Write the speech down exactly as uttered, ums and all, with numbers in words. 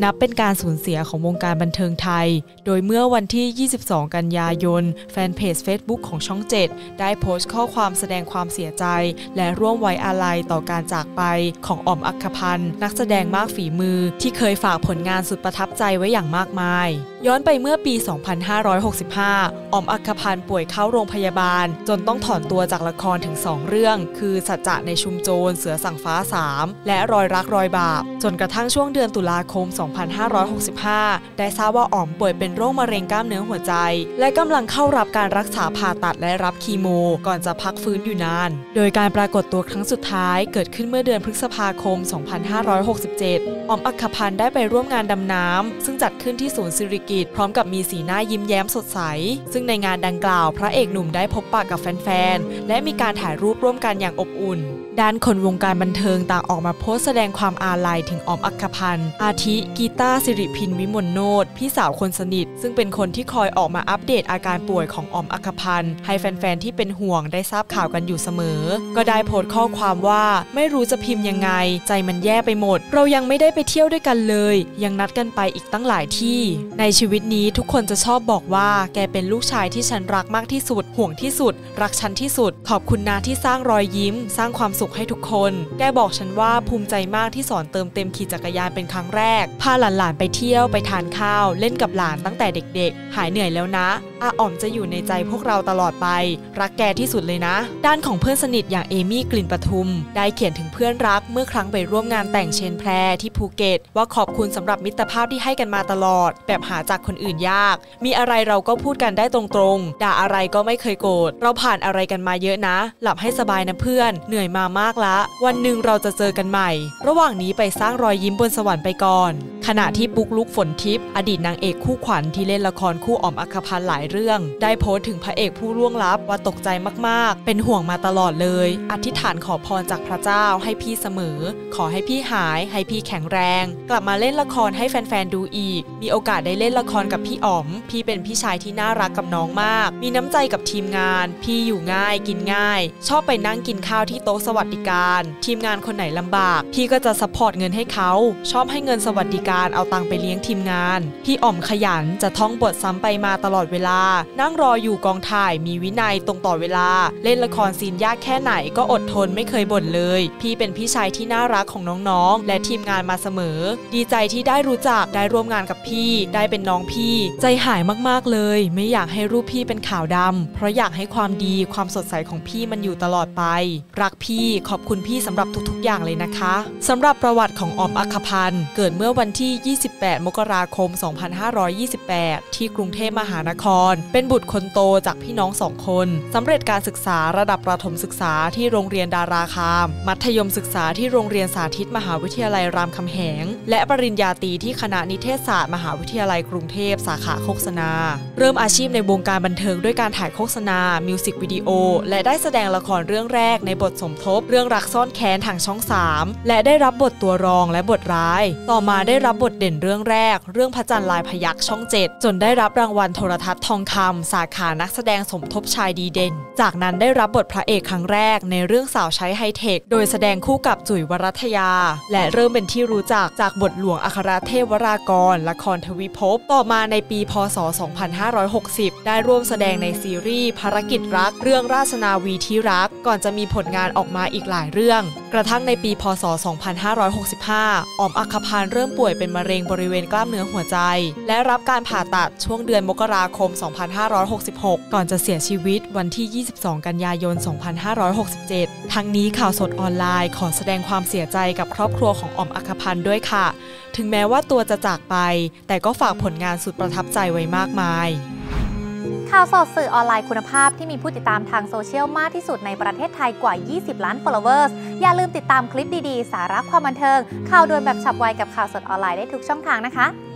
นับเป็นการสูญเสียของวงการบันเทิงไทยโดยเมื่อวันที่ยี่สิบสองกันยายนแฟนเพจ Facebook ของช่องเจ็ดได้โพสต์ข้อความแสดงความเสียใจและร่วมไว้อาลัยต่อการจากไปของอ๋อม อัคคพันธ์นักแสดงมากฝีมือที่เคยฝากผลงานสุดประทับใจไว้อย่างมากมายย้อนไปเมื่อปี สองพันห้าร้อยหกสิบห้า อ๋อม อัคคพันธ์ป่วยเข้าโรงพยาบาลจนต้องถอนตัวจากละครถึงสองเรื่องคือสัจจะในชุมโจรเสือสั่งฟ้าสามและรอยรักรอยบาปจนกระทั่งช่วงเดือนตุลาคม สองพันห้าร้อยหกสิบห้า ได้ทราบว่าอ๋อมป่วยเป็นโรคมะเร็งกล้ามเนื้อหัวใจและกำลังเข้ารับการรักษาผ่าตัดและรับคีโมก่อนจะพักฟื้นอยู่นานโดยการปรากฏตัวครั้งสุดท้ายเกิดขึ้นเมื่อเดือนพฤษภาคม สองพันห้าร้อยหกสิบเจ็ด อ๋อม อัคคพันธ์ได้ไปร่วมงานดำน้ำซึ่งจัดขึ้นที่ศูนย์สิริกิติ์พร้อมกับมีสีหน้ายิ้มแย้มสดใสซึ่งในงานดังกล่าวพระเอกหนุ่มได้พบปะกับแฟนๆและมีการถ่ายรูปร่วมกันอย่างอบอุ่นด้านคนวงการบันเทิงต่างออกมาโพสต์แสดงความอาลัยถึงอ๋อม อัคคพันธ์อาทิกีตาร์ สิริพินวิมลโนชพี่สาวคนสนิทซึ่งเป็นคนที่คอยออกมาอัปเดตอาการป่วยของอ๋อม อัคคพันธ์ให้แฟนๆที่เป็นห่วงได้ทราบข่าวกันอยู่เสมอก็ได้โพสต์ข้อความว่าไม่รู้จะพิมพ์ยังไงใจมันแย่ไปหมดเรายังไม่ได้ไปเที่ยวด้วยกันเลยยังนัดกันไปอีกตั้งหลายที่ในชีวิตนี้ทุกคนจะชอบบอกว่าแกเป็นลูกชายที่ฉันรักมากที่สุดห่วงที่สุดรักฉันที่สุดขอบคุณนะที่สร้างรอยยิ้มสร้างความสุขให้ทุกคนแกบอกฉันว่าภูมิใจมากที่สอนเติมเต็มขี่จักรยานเป็นครั้งแรกพาหลานๆไปเที่ยวไปทานข้าวเล่นกับหลานตั้งแต่เด็กๆหายเหนื่อยแล้วนะอาอ๋อมจะอยู่ในใจพวกเราตลอดไปรักแกที่สุดเลยนะด้านของเพื่อนสนิทอย่างเอมี่กลิ่นปทุมได้เขียนถึงเพื่อนรักเมื่อครั้งไปร่วมงานแต่งเชนแพรที่ภูเก็ตว่าขอบคุณสำหรับมิตรภาพที่ให้กันมาตลอดแบบหาจากคนอื่นยากมีอะไรเราก็พูดกันได้ตรงๆด่าอะไรก็ไม่เคยโกรธเราผ่านอะไรกันมาเยอะนะหลับให้สบายนะเพื่อนเหนื่อยมามากละวันหนึ่งเราจะเจอกันใหม่ระหว่างนี้ไปสร้างรอยยิ้มบนสวรรค์ไปก่อนขณะที่ปุ๊กลุกฝนทิพย์อดีตนางเอกคู่ขวัญที่เล่นละครคู่อ๋อม อัคคพันธ์หลายเรื่องได้โพสต์ถึงพระเอกผู้ล่วงลับว่าตกใจมากๆเป็นห่วงมาตลอดเลยอธิษฐานขอพรจากพระเจ้าให้พี่เสมอขอให้พี่หายให้พี่แข็งแรงกลับมาเล่นละครให้แฟนๆดูอีกมีโอกาสได้เล่นละครกับพี่อ๋อมพี่เป็นพี่ชายที่น่ารักกับน้องมากมีน้ำใจกับทีมงานพี่อยู่ง่ายกินง่ายชอบไปนั่งกินข้าวที่โต๊ะสวัสดิการทีมงานคนไหนลำบากพี่ก็จะซัพพอร์ตเงินให้เขาชอบให้เงินสวัสดิการเอาตังไปเลี้ยงทีมงานพี่อ๋อมขยันจะท่องบทซ้ำไปมาตลอดเวลานั่งรออยู่กองถ่ายมีวินัยตรงต่อเวลาเล่นละครซีนยากแค่ไหนก็อดทนไม่เคยบ่นเลยพี่เป็นพี่ชายที่น่ารักของน้องๆและทีมงานมาเสมอดีใจที่ได้รู้จักได้ร่วมงานกับพี่ได้เป็นน้องพี่ใจหายมากๆเลยไม่อยากให้รูปพี่เป็นขาวดำเพราะอยากให้ความดีความสดใสของพี่มันอยู่ตลอดไปรักพี่ขอบคุณพี่สำหรับทุกๆอย่างเลยนะคะสำหรับประวัติของอ๋อม อัคคพันธ์เกิดเมื่อวันที่ยี่สิบแปดมกราคมสองพันห้าร้อยยี่สิบแปดที่กรุงเทพมหานครเป็นบุตรคนโตจากพี่น้องสองคนสำเร็จการศึกษาระดับประถมศึกษาที่โรงเรียนดาราคามมัธยมศึกษาที่โรงเรียนสาธิตมหาวิทยาลัยรามคำแหงและปริญญาตรีที่คณะนิเทศศาสตร์มหาวิทยาลัยกรุงเทพสาขาโฆษณาเริ่มอาชีพในวงการบันเทิงด้วยการถ่ายโฆษณามิวสิกวิดีโอและได้แสดงละครเรื่องแรกในบทสมทบเรื่องรักซ่อนแค้นทางช่องสามและได้รับบทตัวรองและบทร้ายต่อมาได้รับบทเด่นเรื่องแรกเรื่องพระจันทร์ลายพยัคฆ์ช่องเจ็ดจนได้รับรางวัลโทรทัศน์ทองคำสาขานักแสดงสมทบชายดีเด่นจากนั้นได้รับบทพระเอกครั้งแรกในเรื่องสาวใช้ไฮเทคโดยแสดงคู่กับจุ๋ยวรัตยาและเริ่มเป็นที่รู้จักจากบทหลวงอัครเทพวรากรละครทวิภพต่อมาในปีพ.ศ. สองพันห้าร้อยหกสิบได้ร่วมแสดงในซีรีส์ภารกิจรักเรื่องราชนาวีที่รักก่อนจะมีผลงานออกมาอีกหลายเรื่องกระทั่งในปีพ.ศ. สองพันห้าร้อยหกสิบห้าอ๋อม อัคคพันธ์เริ่มป่วยเป็นมะเร็งบริเวณกล้ามเนื้อหัวใจและรับการผ่าตัดช่วงเดือนมกราคมสองพันห้าร้อยหกสิบหกก่อนจะเสียชีวิตวันที่ยี่สิบสองกันยายนสองพันห้าร้อยหกสิบเจ็ดทั้งนี้ข่าวสดออนไลน์ขอแสดงความเสียใจกับครอบครัวของอ๋อม อัคคพันธ์ด้วยค่ะถึงแม้ว่าตัวจะจากไปแต่ก็ฝากผลงานสุดประทับใจไว้มากมายข่าวสดสื่อออนไลน์คุณภาพที่มีผู้ติดตามทางโซเชียลมากที่สุดในประเทศไทยกว่ายี่สิบล้าน followers อย่าลืมติดตามคลิปดีๆสาระความบันเทิงข่าวด่วนแบบฉับไวกับข่าวสดออนไลน์ได้ทุกช่องทางนะคะ